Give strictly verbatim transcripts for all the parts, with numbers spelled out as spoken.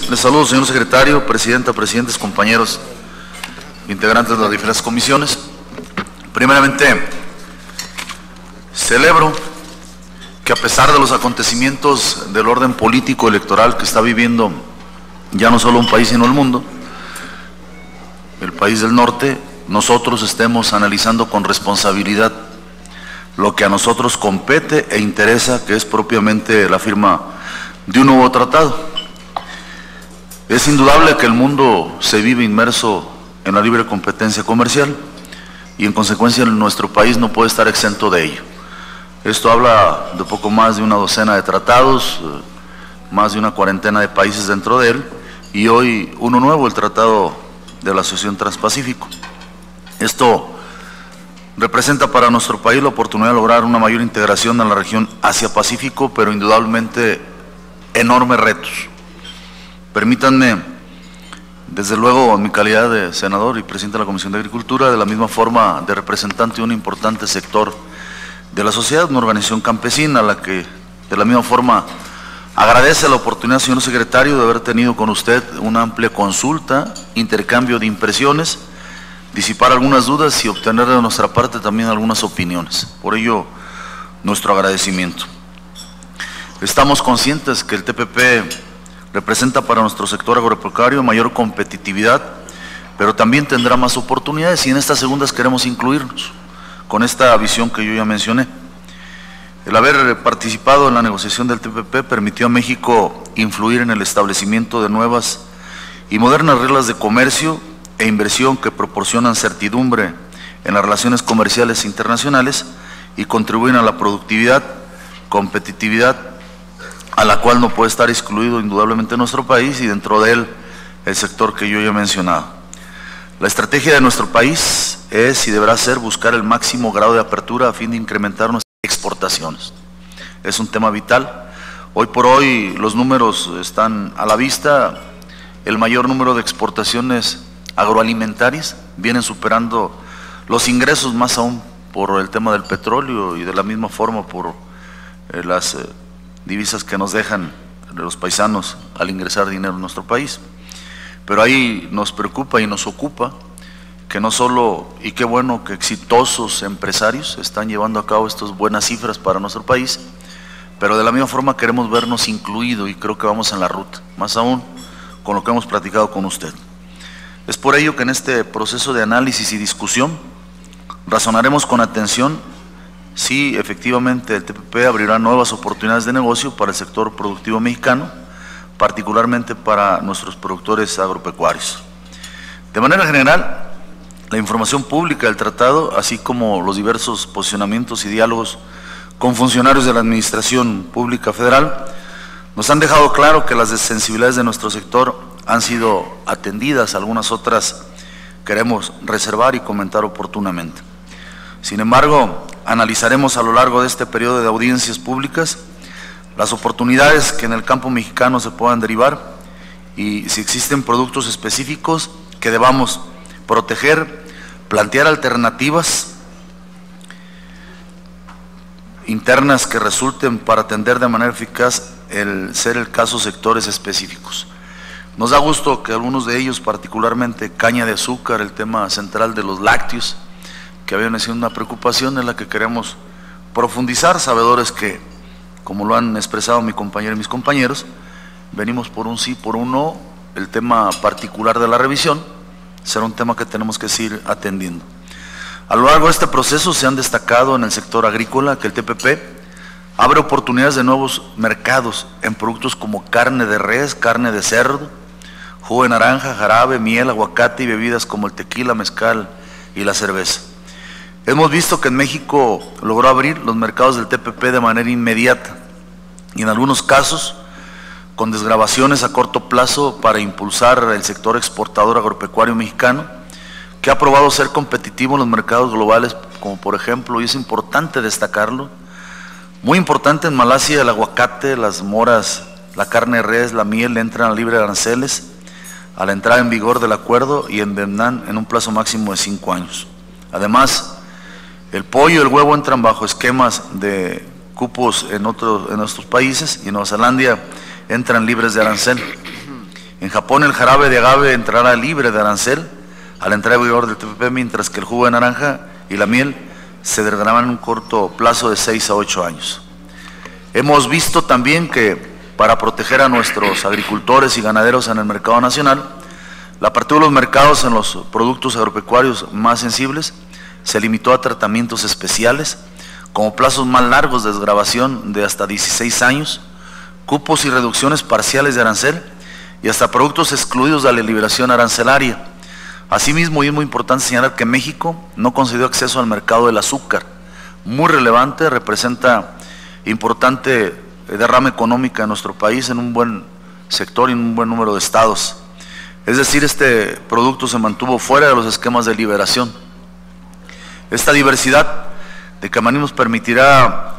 Les saludo, señor secretario, presidenta, presidentes, compañeros, integrantes de las diferentes comisiones. Primeramente, celebro que a pesar de los acontecimientos del orden político electoral que está viviendo ya no solo un país sino el mundo, el país del norte, nosotros estemos analizando con responsabilidad lo que a nosotros compete e interesa, que es propiamente la firma de un nuevo tratado. Es indudable que el mundo se vive inmerso en la libre competencia comercial y en consecuencia nuestro país no puede estar exento de ello. Esto habla de poco más de una docena de tratados, más de una cuarentena de países dentro de él y hoy uno nuevo, el Tratado de la Asociación Transpacífico. Esto representa para nuestro país la oportunidad de lograr una mayor integración en la región Asia-Pacífico, pero indudablemente enormes retos. Permítanme, desde luego, en mi calidad de senador y presidente de la Comisión de Agricultura, de la misma forma de representante de un importante sector de la sociedad, una organización campesina, a la que de la misma forma agradece la oportunidad, señor secretario, de haber tenido con usted una amplia consulta, intercambio de impresiones, disipar algunas dudas y obtener de nuestra parte también algunas opiniones. Por ello, nuestro agradecimiento. Estamos conscientes que el T P P representa para nuestro sector agropecuario mayor competitividad, pero también tendrá más oportunidades y en estas segundas queremos incluirnos con esta visión que yo ya mencioné. El haber participado en la negociación del T P P permitió a México influir en el establecimiento de nuevas y modernas reglas de comercio e inversión que proporcionan certidumbre en las relaciones comerciales internacionales y contribuyen a la productividad, competitividad, a la cual no puede estar excluido indudablemente nuestro país y dentro de él el sector que yo ya he mencionado. La estrategia de nuestro país es y deberá ser buscar el máximo grado de apertura a fin de incrementar nuestras exportaciones. Es un tema vital. Hoy por hoy los números están a la vista. El mayor número de exportaciones agroalimentarias vienen superando los ingresos, más aún por el tema del petróleo y de la misma forma por eh, las eh, divisas que nos dejan los paisanos al ingresar dinero en nuestro país. Pero ahí nos preocupa y nos ocupa que no solo, y qué bueno que exitosos empresarios están llevando a cabo estas buenas cifras para nuestro país, pero de la misma forma queremos vernos incluidos y creo que vamos en la ruta, más aún con lo que hemos platicado con usted. Es por ello que en este proceso de análisis y discusión razonaremos con atención si efectivamente el T P P abrirá nuevas oportunidades de negocio para el sector productivo mexicano, particularmente para nuestros productores agropecuarios. De manera general, la información pública del tratado, así como los diversos posicionamientos y diálogos con funcionarios de la Administración Pública Federal, nos han dejado claro que las sensibilidades de nuestro sector han sido atendidas, algunas otras queremos reservar y comentar oportunamente. Sin embargo, analizaremos a lo largo de este periodo de audiencias públicas las oportunidades que en el campo mexicano se puedan derivar y si existen productos específicos que debamos proteger, plantear alternativas internas que resulten para atender de manera eficaz el ser el caso sectores específicos. Nos da gusto que algunos de ellos, particularmente caña de azúcar, el tema central de los lácteos, que habían sido una preocupación en la que queremos profundizar, sabedores que, como lo han expresado mi compañero y mis compañeros, venimos por un sí, por un no, el tema particular de la revisión será un tema que tenemos que seguir atendiendo. A lo largo de este proceso se han destacado en el sector agrícola que el T P P abre oportunidades de nuevos mercados en productos como carne de res, carne de cerdo, jugo de naranja, jarabe, miel, aguacate y bebidas como el tequila, mezcal y la cerveza. Hemos visto que en México logró abrir los mercados del T P P de manera inmediata y en algunos casos con desgravaciones a corto plazo para impulsar el sector exportador agropecuario mexicano, que ha probado ser competitivo en los mercados globales, como por ejemplo, y es importante destacarlo, muy importante en Malasia, el aguacate, las moras, la carne de res, la miel entran a libre de aranceles a la entrada en vigor del acuerdo y en Vietnam en un plazo máximo de cinco años. Además, el pollo y el huevo entran bajo esquemas de cupos en otros, en nuestros países y en Nueva Zelanda entran libres de arancel. En Japón el jarabe de agave entrará libre de arancel a la entrada en vigor del T P P, mientras que el jugo de naranja y la miel se degradarán en un corto plazo de seis a ocho años. Hemos visto también que para proteger a nuestros agricultores y ganaderos en el mercado nacional, la apertura de los mercados en los productos agropecuarios más sensibles se limitó a tratamientos especiales, como plazos más largos de desgravación de hasta dieciséis años, cupos y reducciones parciales de arancel y hasta productos excluidos de la liberación arancelaria. Asimismo, y es muy importante señalar que México no concedió acceso al mercado del azúcar, muy relevante, representa importante derrama económica en nuestro país en un buen sector y en un buen número de estados. Es decir, este producto se mantuvo fuera de los esquemas de liberación. Esta diversidad de caminos permitirá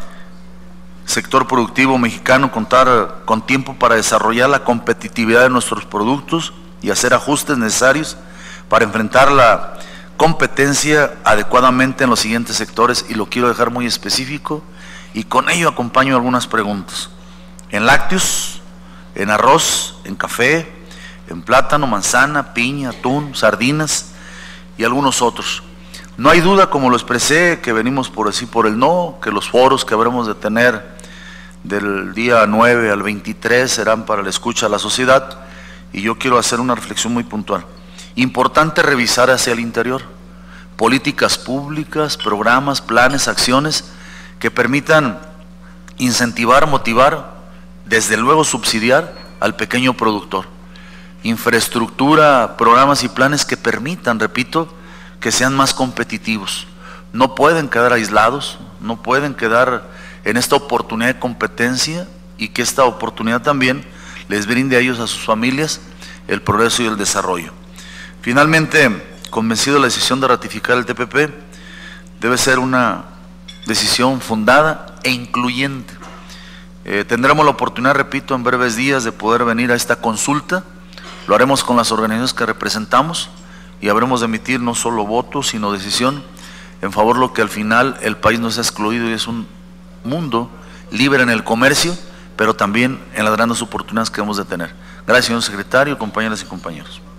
sector productivo mexicano contar con tiempo para desarrollar la competitividad de nuestros productos y hacer ajustes necesarios para enfrentar la competencia adecuadamente en los siguientes sectores, y lo quiero dejar muy específico, y con ello acompaño algunas preguntas. En lácteos, en arroz, en café, en plátano, manzana, piña, atún, sardinas y algunos otros. No hay duda, como lo expresé, que venimos por decir por el no, que los foros que habremos de tener del día nueve al veintitrés serán para la escucha a la sociedad, y yo quiero hacer una reflexión muy puntual. Importante revisar hacia el interior políticas públicas, programas, planes, acciones que permitan incentivar, motivar, desde luego subsidiar al pequeño productor. Infraestructura, programas y planes que permitan, repito, que sean más competitivos. No pueden quedar aislados, no pueden quedar en esta oportunidad de competencia, y que esta oportunidad también les brinde a ellos, a sus familias, el progreso y el desarrollo. Finalmente, convencido de la decisión de ratificar el T P P, debe ser una decisión fundada e incluyente. Eh, tendremos la oportunidad, repito, en breves días de poder venir a esta consulta. Lo haremos con las organizaciones que representamos y habremos de emitir no solo votos, sino decisión en favor de lo que al final el país no sea excluido y es un mundo libre en el comercio, pero también en las grandes oportunidades que hemos de tener. Gracias, señor secretario, compañeras y compañeros.